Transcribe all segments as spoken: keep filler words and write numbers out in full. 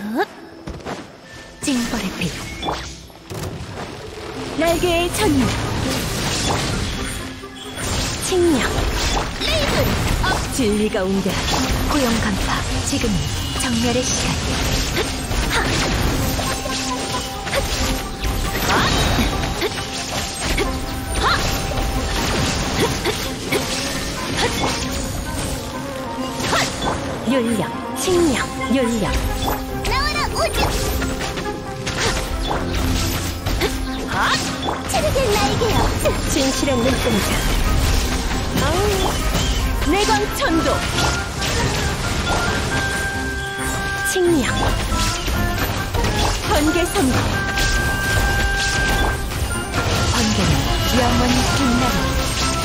징벌의 빛, 날개의 천명, 칭령, 레이븐, 업. 진리가 웅대하게 고용 간파. 지금이 정멸의 시간. 율령, 칭령, 율령. 나와라 우주. 체르된 날개여. 진실의 눈동자. 내광 천도. 칭령. 번개 선거. 번개는 영원히 빛나리.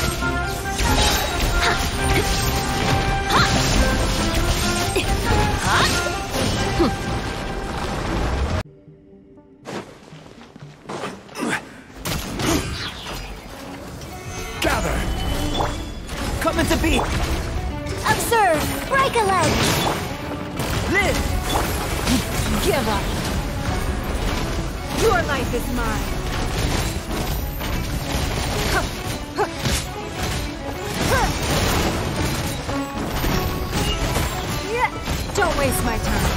Gather! Come into beat! Observe! Break a leg! Live! Give up! Your life is mine! Don't waste my time!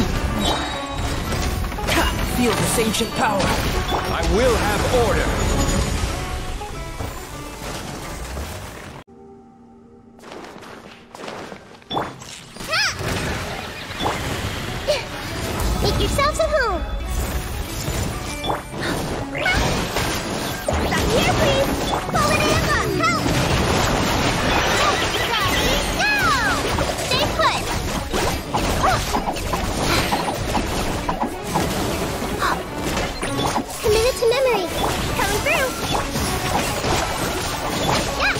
Feel this ancient power! I will have order! Make yourselves at home! Stop here, please! Fallen Emma, help! Go! Stay put! Committed to memory! Coming through! Yeah!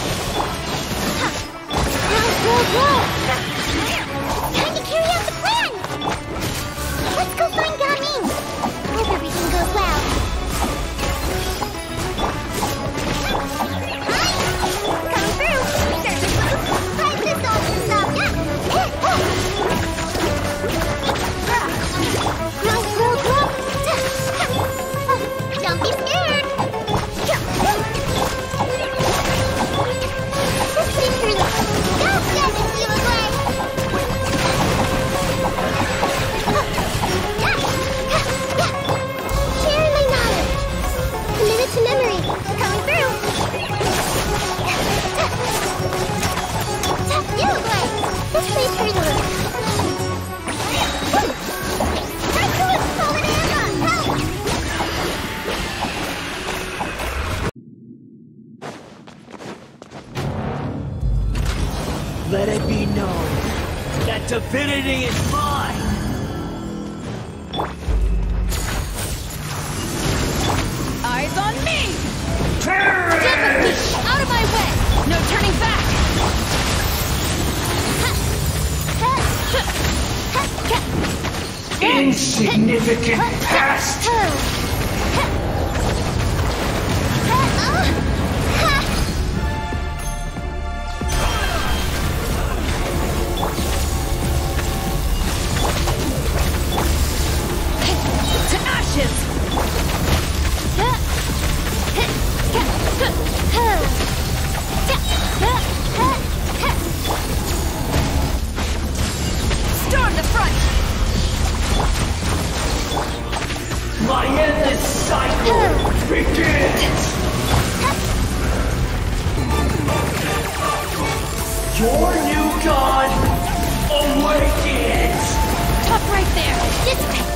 Whoa, whoa, whoa! Time to carry out the plan! Let's go find Gamin! Hope everything goes well. Hi! Come through! There's a clue! Five missiles to stop! Yeah! Grow, grow, grow! Don't be scared! Victory! Go, Desert Seal away! Sharing my knowledge. Committed to memory. Coming through. You away. This place hurts a little. Right to it, Fallen Emma. Help! Let it be known that divinity is mine! Eyes on me! Get with me! Out of my way! No turning back! Insignificant past! To ashes! Storm the front! My endless cycle begins! Your new god awakens! Tough right there! Dissipate!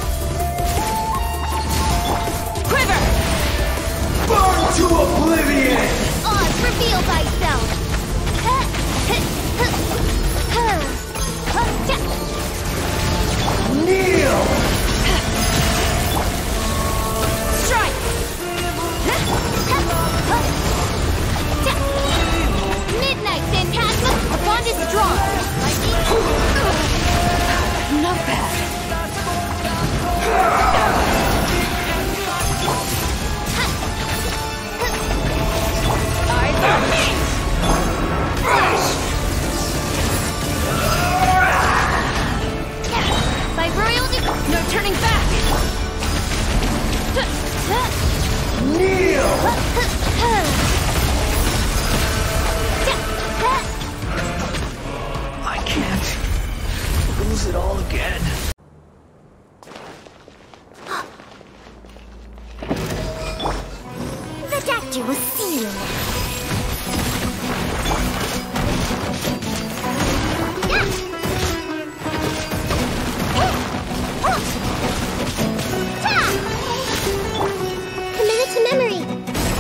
Quiver! Burn to oblivion! Odds, reveal thyself! Kneel! Strike! Midnight, Phantasma! A bond is drawn! Kneel! I can't lose it all again. The doctor will see you now. Commit it to memory.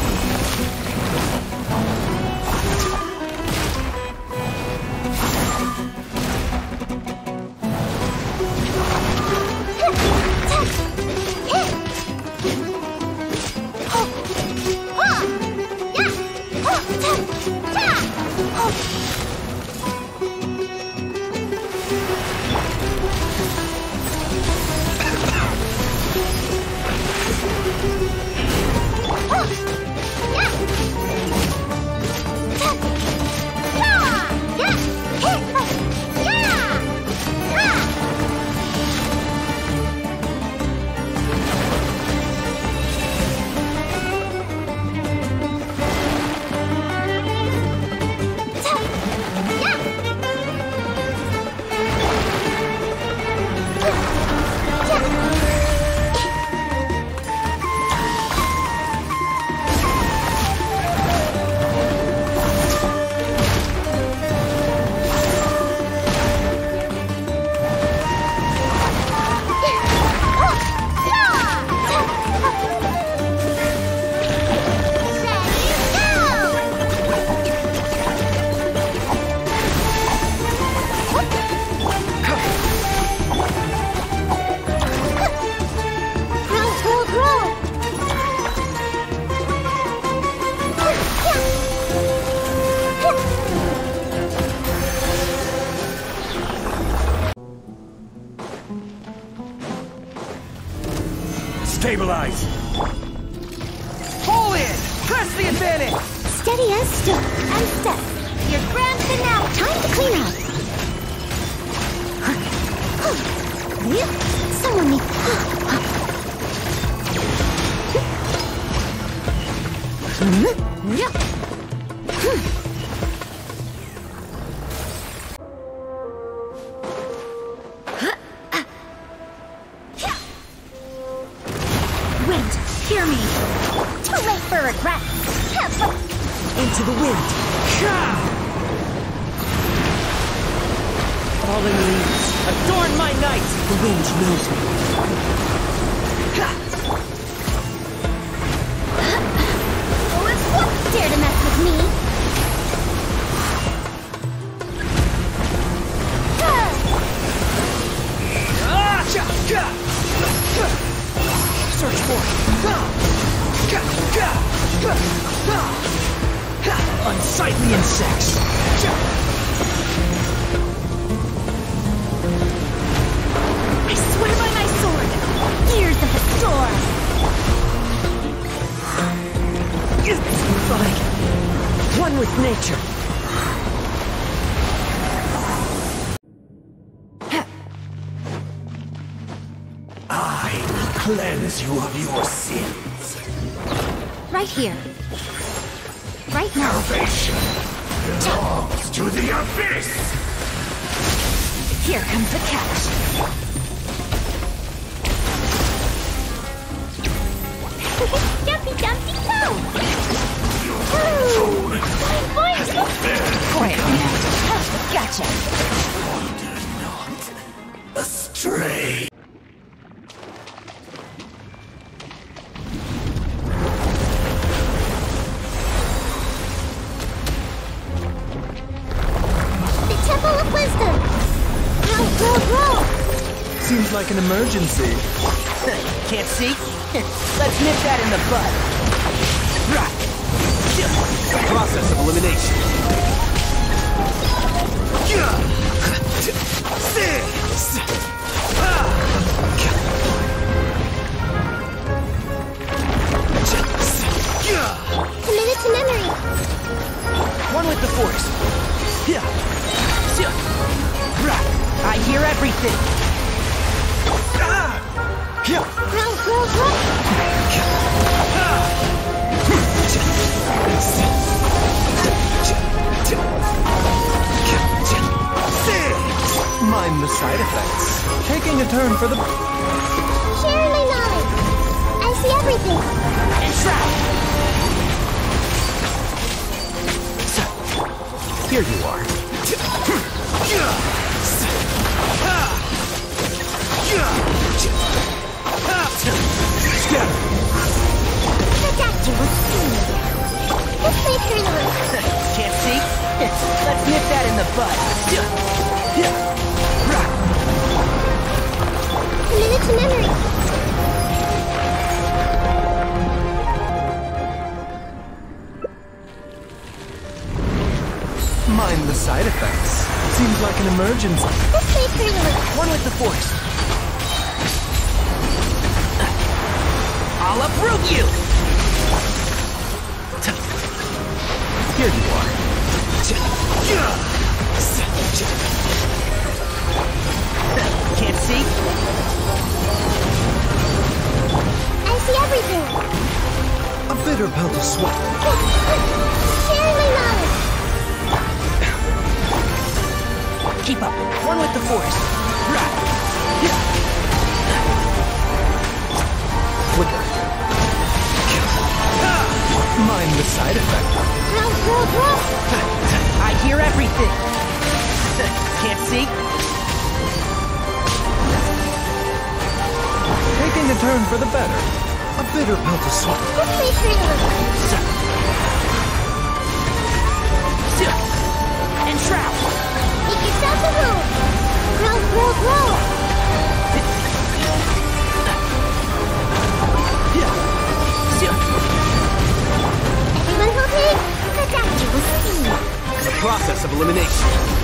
Stabilize! Pull in! Press the advantage! Steady as still. And step. Your grand finale. Time to clean up. Someone needs... Wind, hear me. Too late for regret. Into the wind. Fallen leaves, adorn my night. The wind knows me. Dare to mess with me? Search for unsightly insects. I swear by my sword, gears of the storm. Like one with nature. I will cleanse you of your sins. Right here. Right now. Salvation belongs to the abyss. Here comes the catch. Jumpy, jumpy, go! Ooh! Boy, boy, Quiet now. gotcha. Wander not astray. The Temple of Wisdom. Roll, roll, roll. Seems like an emergency. Can't see? Let's nip that in the bud. Right. Process of elimination. Commit it to memory. One with the force. Right. I hear everything. Roll, roll, roll. Mind the side effects. Taking a turn for the... Sharing my knowledge. I see everything. Entrap! Here you are. Scatter! Protect you with speed. This may turn a little. Can't see? Let's nip that in the bud. Committed to memory. Mind the side effects. Seems like an emergency. This may turn a little. One with the force. I'll uproot you! Here you are. Can't see? I see everything. A bitter pill to swallow. Sharing my knowledge. Keep up. One with the force. Flicker. Mind the side effect. Grow, grow, grow. I hear everything. Can't see? Taking a turn for the better. A bitter pill to swallow. This may turn a little. Entrap! Make yourself a room. Grow, grow, grow. Everyone hold me. Protect you with speed. The process of elimination.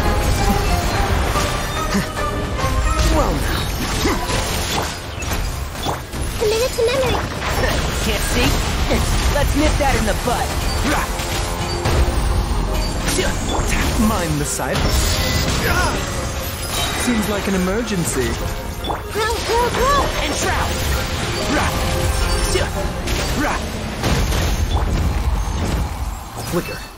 Well now. Committed to memory. Can't see? Let's nip that in the bud. Mind the side. Seems like an emergency. Grow, grow, grow. Entrap! Flicker.